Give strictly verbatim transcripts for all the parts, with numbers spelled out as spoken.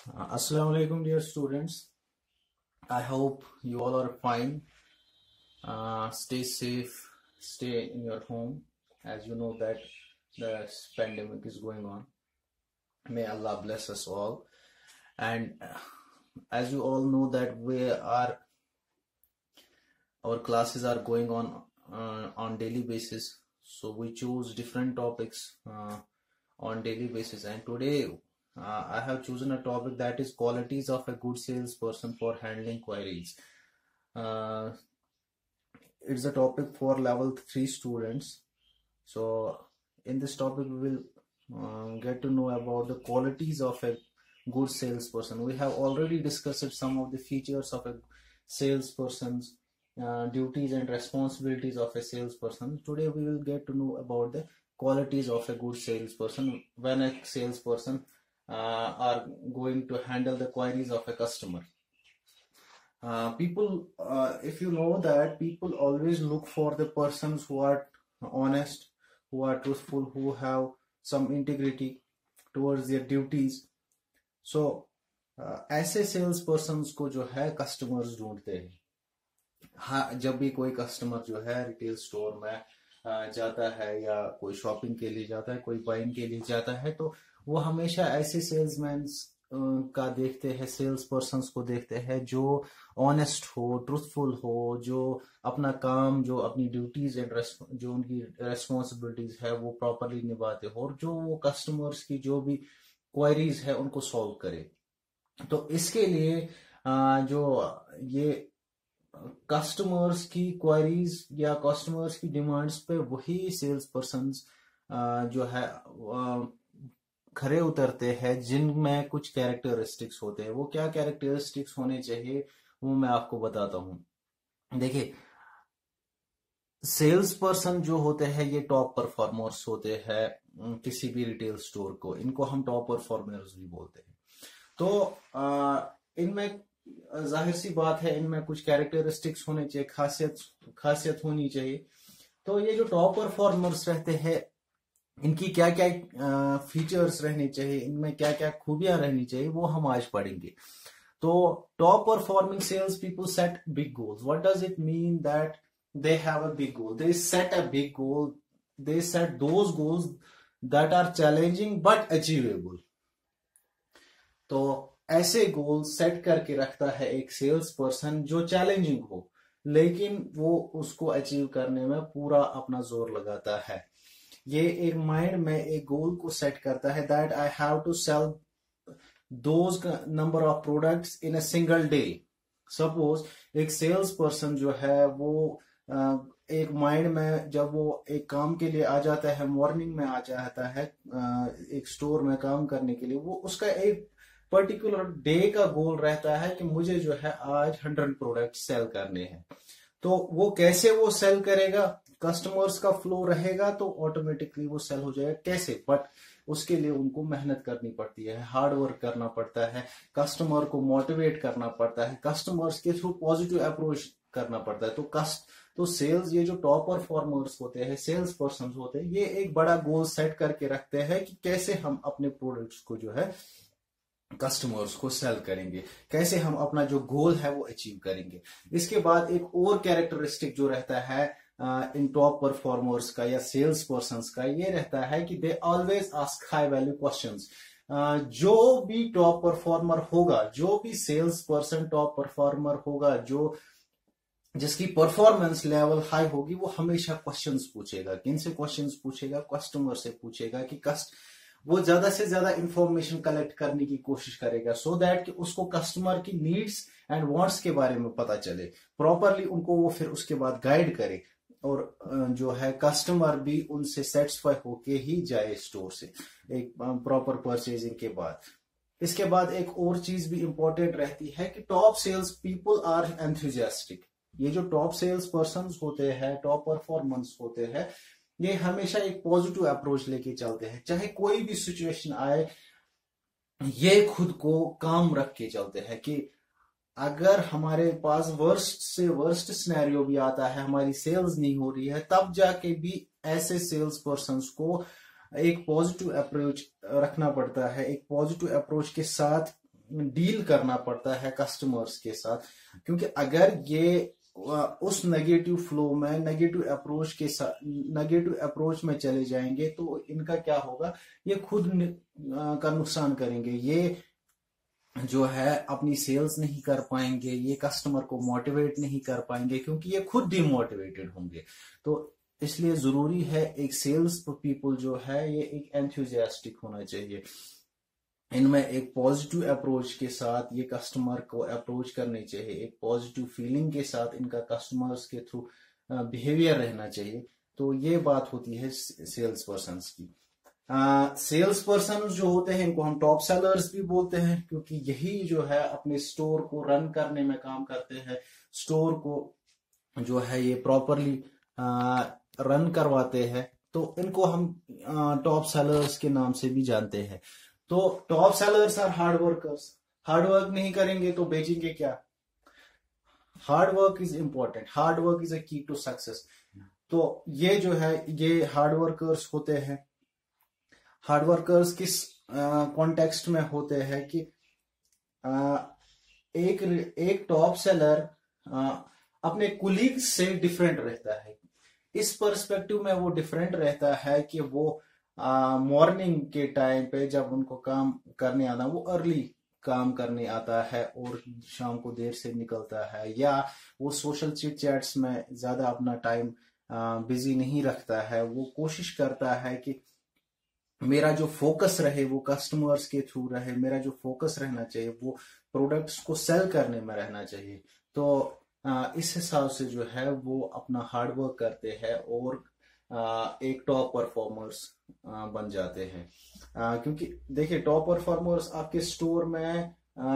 Uh, Assalamu alaikum, dear students. I hope you all are fine. Uh, stay safe, stay in your home, as you know that the pandemic is going on. May Allah bless us all. And uh, as you all know that we are, our classes are going on uh, on daily basis. So we choose different topics uh, on daily basis. And today uh, I have chosen a topic that is qualities of a good salesperson for handling queries. Uh, it's a topic for level three students. So in this topic we will uh, get to know about the qualities of a good salesperson. We have already discussed some of the features of a salesperson's uh, duties and responsibilities of a salesperson. Today we will get to know about the qualities of a good salesperson when a salesperson uh, are going to handle the queries of a customer. Uh, people, uh, if you know that people always look for the persons who are honest, who are truthful, who have some integrity towards their duties. So uh, ऐसे sales person को जो है customers ढूंढते हैं. हाँ, जब भी कोई कस्टमर जो है रिटेल स्टोर में uh, जाता है या कोई शॉपिंग के लिए जाता है, कोई बाइंग के लिए जाता है, तो वो हमेशा ऐसे सेल्समैन का देखते हैं, सेल्स पर्सन को देखते हैं जो ऑनेस्ट हो, ट्रूथफुल हो, जो अपना काम, जो अपनी ड्यूटीज एंड जो उनकी रेस्पॉन्सिबिलिटीज है वो प्रॉपरली निभाते हो और जो वो कस्टमर्स की जो भी क्वेरीज है उनको सॉल्व करे. तो इसके लिए जो ये कस्टमर्स की क्वेरीज या कस्टमर्स की डिमांड्स पे वही सेल्स पर्सन जो है खरे उतरते हैं जिनमें कुछ कैरेक्टरिस्टिक्स होते हैं. वो क्या कैरेक्टरिस्टिक्स होने चाहिए वो मैं आपको बताता हूं. देखिए, सेल्स पर्सन जो होते हैं ये टॉप परफॉर्मर्स होते हैं किसी भी रिटेल स्टोर को. इनको हम टॉप परफॉर्मर्स भी बोलते हैं. तो इनमें जाहिर सी बात है, इनमें कुछ कैरेक्टरिस्टिक्स होने चाहिए, खासियत खासियत होनी चाहिए. तो ये जो टॉप परफॉर्मर्स रहते हैं इनकी क्या क्या फीचर्स रहने चाहिए, इनमें क्या क्या खूबियां रहनी चाहिए, वो हम आज पढ़ेंगे. तो top performing sales people set big goals. What does it mean? That they have a big goal, they set a big goal, they set those goals that are challenging but achievable. तो ऐसे goal set करके रखता है एक sales person जो challenging हो, लेकिन वो उसको अचीव करने में पूरा अपना जोर लगाता है. ये एक माइंड में एक गोल को सेट करता है that I have to sell those number of products in a single day. Suppose एक सेल्स पर्सन जो है वो एक माइंड में जब वो एक काम के लिए आ जाता है, मॉर्निंग में आ जाता है एक स्टोर में काम करने के लिए, वो उसका एक पर्टिकुलर डे का गोल रहता है कि मुझे जो है आज हंड्रेड प्रोडक्ट सेल करने हैं. तो वो कैसे वो सेल करेगा? कस्टमर्स का फ्लो रहेगा तो ऑटोमेटिकली वो सेल हो जाएगा. कैसे? बट उसके लिए उनको मेहनत करनी पड़ती है, हार्ड वर्क करना पड़ता है, कस्टमर को मोटिवेट करना पड़ता है, कस्टमर्स के थ्रू पॉजिटिव अप्रोच करना पड़ता है. तो कस्ट तो सेल्स, ये जो टॉप परफॉर्मर्स होते हैं, सेल्स पर्सन होते हैं, ये एक बड़ा गोल सेट करके रखते हैं कि कैसे हम अपने प्रोडक्ट्स को जो है कस्टमर्स को सेल करेंगे, कैसे हम अपना जो गोल है वो अचीव करेंगे. इसके बाद एक और कैरेक्टरिस्टिक जो रहता है इन टॉप परफॉर्मर्स का या सेल्स पर्सन का, ये रहता है कि they always ask high value questions. जो भी टॉप परफॉर्मर होगा, जो भी सेल्स पर्सन टॉप परफॉर्मर होगा, जो जिसकी परफॉर्मेंस लेवल हाई होगी, वो हमेशा क्वेश्चंस पूछेगा. किन से क्वेश्चंस पूछेगा? कस्टमर से पूछेगा कि कस्ट वो ज्यादा से ज्यादा इंफॉर्मेशन कलेक्ट करने की कोशिश करेगा सो so दैट कि उसको कस्टमर की नीड्स एंड वांट्स के बारे में पता चले प्रॉपरली, उनको वो फिर उसके बाद गाइड करे और जो है कस्टमर भी उनसे सेटिस्फाई होके ही जाए स्टोर से एक प्रॉपर परचेजिंग के बाद. इसके बाद एक और चीज भी इंपॉर्टेंट रहती है कि top sales people are enthusiastic. ये जो टॉप सेल्स पर्सन होते हैं, टॉप परफॉर्मेंस होते हैं, ये हमेशा एक पॉजिटिव अप्रोच लेके चलते हैं. चाहे कोई भी सिचुएशन आए, ये खुद को काम रख के चलते हैं कि अगर हमारे पास वर्स्ट से वर्स्ट सिनेरियो भी आता है, हमारी सेल्स नहीं हो रही है, तब जाके भी ऐसे सेल्स पर्सन को एक पॉजिटिव अप्रोच रखना पड़ता है. एक पॉजिटिव अप्रोच के साथ डील करना पड़ता है कस्टमर्स के साथ, क्योंकि अगर ये उस नेगेटिव फ्लो में, नेगेटिव अप्रोच के साथ, नेगेटिव अप्रोच में चले जाएंगे तो इनका क्या होगा, ये खुद का नुकसान करेंगे। ये जो है अपनी सेल्स नहीं कर पाएंगे, ये कस्टमर को मोटिवेट नहीं कर पाएंगे, क्योंकि ये खुद डिमोटिवेटेड होंगे। तो इसलिए जरूरी है एक सेल्स पीपल जो है ये एक एंथुजियास्टिक होना चाहिए, इनमें एक पॉजिटिव अप्रोच के साथ ये कस्टमर को अप्रोच करनी चाहिए, एक पॉजिटिव फीलिंग के साथ इनका कस्टमर्स के थ्रू बिहेवियर रहना चाहिए। तो ये बात होती है सेल्स पर्सन की। सेल्स पर्सन जो होते हैं इनको हम टॉप सेलर्स भी बोलते हैं, क्योंकि यही जो है अपने स्टोर को रन करने में काम करते हैं, स्टोर को जो है ये प्रॉपरली रन करवाते हैं। तो इनको हम टॉप सेलर्स के नाम से भी जानते हैं। तो top sellers are hard workers. Hard work नहीं करेंगे तो बेचेंगे क्या? Hard work is important, hard work is a key to success. तो ये जो है ये हार्ड वर्कर्स होते हैं। हार्ड वर्कर्स किस कॉन्टेक्स्ट में होते हैं कि आ, एक एक टॉप सेलर आ, अपने कुलीग से डिफरेंट रहता है। इस पर्सपेक्टिव में वो डिफरेंट रहता है कि वो मॉर्निंग के टाइम पे जब उनको काम करने आना, वो अर्ली काम करने आता है और शाम को देर से निकलता है, या वो सोशल चिट चैट्स में ज्यादा अपना टाइम बिजी नहीं रखता है। वो कोशिश करता है कि मेरा जो फोकस रहे वो कस्टमर्स के थ्रू रहे, मेरा जो फोकस रहना चाहिए वो प्रोडक्ट्स को सेल करने में रहना चाहिए। तो इस हिसाब से जो है वो अपना हार्ड वर्क करते हैं और एक टॉप परफॉर्मर्स बन जाते हैं। क्योंकि देखिए टॉप परफॉर्मर्स आपके स्टोर में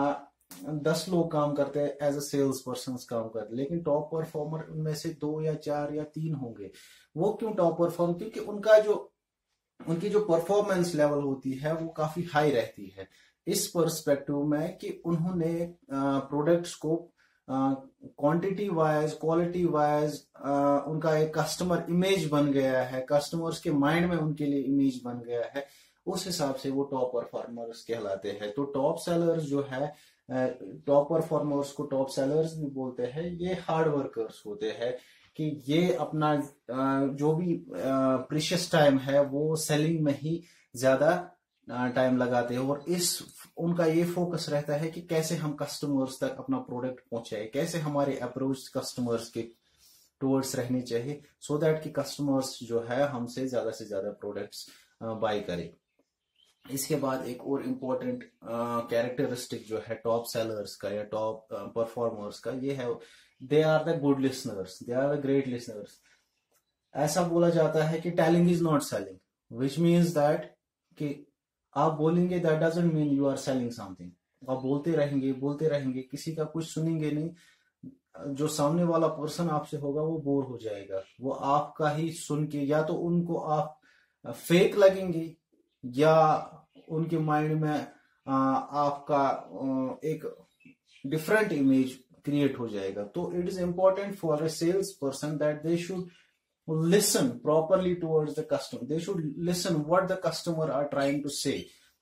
दस लोग काम करते हैं, एज अ सेल्स पर्सन काम करते हैं, लेकिन टॉप परफॉर्मर उनमें से दो या चार या तीन होंगे। वो क्यों टॉप परफॉर्म? क्योंकि उनका जो उनकी जो परफॉर्मेंस लेवल होती है वो काफी हाई रहती है, इस पर्सपेक्टिव में कि उन्होंने प्रोडक्ट्स को क्वांटिटी वाइज, क्वालिटी वाइज उनका एक कस्टमर इमेज बन गया है, कस्टमर्स के माइंड में उनके लिए इमेज बन गया है। उस हिसाब से वो टॉप परफॉर्मर्स कहलाते हैं। तो टॉप सेलर्स जो है, टॉप परफॉर्मर्स को टॉप सेलर्स भी बोलते हैं। ये हार्ड वर्कर्स होते हैं कि ये अपना जो भी प्रीशियस टाइम है वो सेलिंग में ही ज्यादा टाइम लगाते हैं, और इस उनका ये फोकस रहता है कि कैसे हम कस्टमर्स तक अपना प्रोडक्ट पहुंचाए, कैसे हमारे अप्रोच कस्टमर्स के टूवर्ड्स रहनी चाहिए, सो दैट कि कस्टमर्स जो है हमसे ज्यादा से ज्यादा प्रोडक्ट्स बाय करें। इसके बाद एक और इम्पोर्टेंट कैरेक्टरिस्टिक जो है टॉप सेलर्स का या टॉप परफॉर्मर्स का, ये है they are the good listeners, they are the great listeners. ऐसा बोला जाता है कि telling is not selling, which means that कि आप बोलेंगे that doesn't mean you are selling something. आप बोलते रहेंगे बोलते रहेंगे, किसी का कुछ सुनेंगे नहीं, जो सामने वाला पर्सन आपसे होगा वो बोर हो जाएगा। वो आपका ही सुन के या तो उनको आप फेक लगेंगे या उनके माइंड में आपका एक डिफरेंट इमेज क्रिएट हो जाएगा। तो it is important for a sales person that they should listen properly towards the customer. They should listen what the customer are trying to say.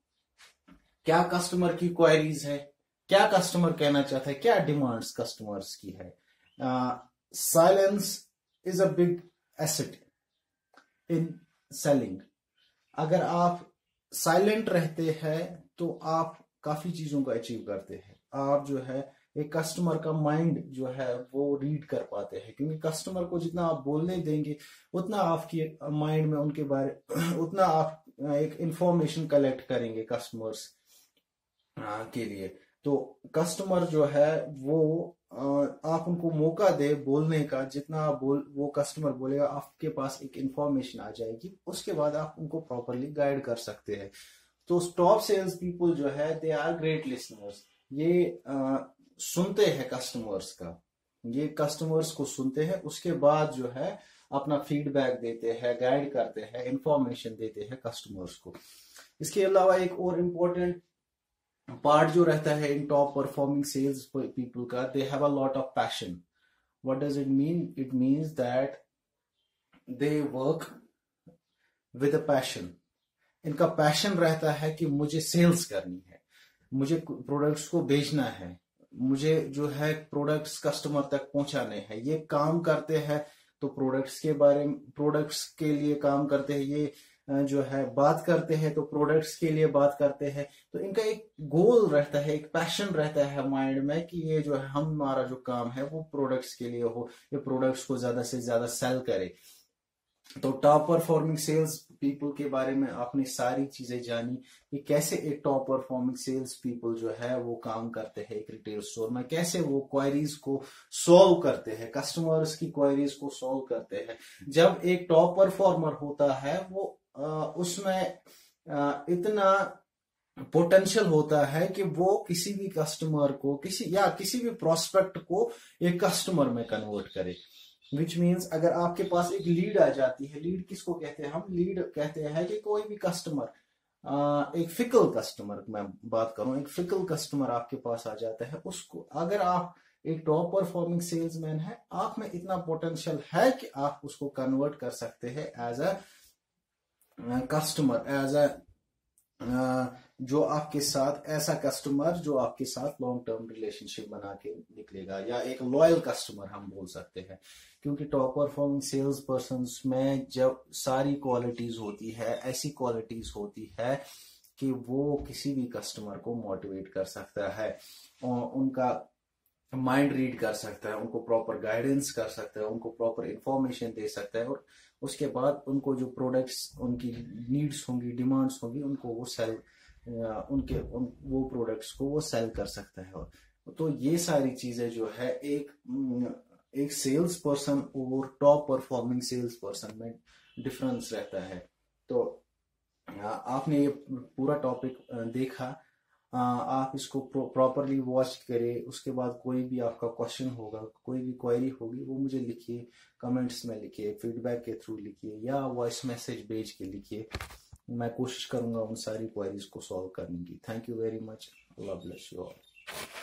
क्या कस्टमर की क्वेरीज है, क्या कस्टमर कहना चाहता है, क्या डिमांड्स कस्टमर्स की है। Silence is a big asset in selling. अगर आप साइलेंट रहते हैं तो आप काफी चीजों को अचीव करते हैं। आप जो है एक कस्टमर का माइंड जो है वो रीड कर पाते हैं, क्योंकि कस्टमर को जितना आप बोलने देंगे उतना आपके माइंड में उनके बारे उतना आप एक इंफॉर्मेशन कलेक्ट करेंगे कस्टमर्स के लिए। तो कस्टमर जो है वो आप उनको मौका दे बोलने का, जितना आप बोल वो कस्टमर बोलेगा आपके पास एक इंफॉर्मेशन आ जाएगी, उसके बाद आप उनको प्रॉपरली गाइड कर सकते हैं। तो टॉप सेल्स पीपल जो है दे आर ग्रेट लिसनर्स। ये आ, सुनते हैं कस्टमर्स का, ये कस्टमर्स को सुनते हैं, उसके बाद जो है अपना फीडबैक देते हैं, गाइड करते हैं, इंफॉर्मेशन देते हैं कस्टमर्स को। इसके अलावा एक और इम्पोर्टेंट पार्ट जो रहता है in top performing sales people का, they have a lot of passion. What does it mean? It means that they work with a passion. इनका पैशन रहता है कि मुझे सेल्स करनी है। मुझे प्रोडक्ट्स को बेचना है, मुझे जो है प्रोडक्ट्स कस्टमर तक पहुंचाने हैं, ये काम करते हैं। तो प्रोडक्ट्स के बारे में, प्रोडक्ट्स के लिए काम करते हैं, ये जो है बात करते हैं तो प्रोडक्ट्स के लिए बात करते हैं। तो इनका एक गोल रहता है, एक पैशन रहता है माइंड में कि ये जो है हमारा जो काम है वो प्रोडक्ट्स के लिए हो, ये प्रोडक्ट्स को ज्यादा से ज्यादा सेल करे। तो टॉप परफॉर्मिंग सेल्स पीपल के बारे में आपने सारी चीजें जानी कि कैसे एक टॉप परफॉर्मिंग सेल्स पीपल जो है वो काम करते हैं एक रिटेल स्टोर में, कैसे वो क्वेरीज को सॉल्व करते हैं, कस्टमर्स की क्वेरीज को सॉल्व करते हैं। जब एक टॉप परफॉर्मर होता है वो आ, उसमें आ, इतना पोटेंशियल होता है कि वो किसी भी कस्टमर को, किसी या किसी भी प्रोस्पेक्ट को एक कस्टमर में कन्वर्ट करे। विच मीन्स अगर आपके पास एक लीड आ जाती है, लीड किसको कहते हैं हम? लीड कहते हैं कि कोई भी कस्टमर, एक फिकल कस्टमर, मैं बात करूं, एक फिकल कस्टमर आपके पास आ जाता है, उसको अगर आप एक टॉप परफॉर्मिंग सेल्समैन है, आप में इतना पोटेंशियल है कि आप उसको कन्वर्ट कर सकते हैं as a customer, as a जो आपके साथ, ऐसा कस्टमर जो आपके साथ लॉन्ग टर्म रिलेशनशिप बना के निकलेगा, या एक लॉयल कस्टमर हम बोल सकते हैं। क्योंकि टॉप परफॉर्मिंग सेल्स पर्सन में जब सारी क्वालिटीज होती है, ऐसी क्वालिटीज होती है कि वो किसी भी कस्टमर को मोटिवेट कर सकता है, और उनका माइंड रीड कर सकता है, उनको प्रॉपर गाइडेंस कर सकता है, उनको प्रॉपर इंफॉर्मेशन दे सकता है, और उसके बाद उनको जो प्रोडक्ट्स, उनकी नीड्स होंगी, डिमांड्स होंगी, उनको वो सेल, उनके उन, वो प्रोडक्ट्स को वो सेल कर सकता है। और तो ये सारी चीजें जो है एक एक सेल्स पर्सन और टॉप परफॉर्मिंग सेल्स पर्सन में डिफरेंस रहता है। तो आपने ये पूरा टॉपिक देखा, आप इसको प्रॉपरली वॉच करें। उसके बाद कोई भी आपका क्वेश्चन होगा, कोई भी क्वेरी होगी, वो मुझे लिखिए, कमेंट्स में लिखिए, फीडबैक के थ्रू लिखिए, या वॉइस मैसेज भेज के लिखिए। मैं कोशिश करूंगा उन सारी क्वेरीज को सॉल्व करने की। Thank you very much. अल्लाह ब्लेस यू ऑल।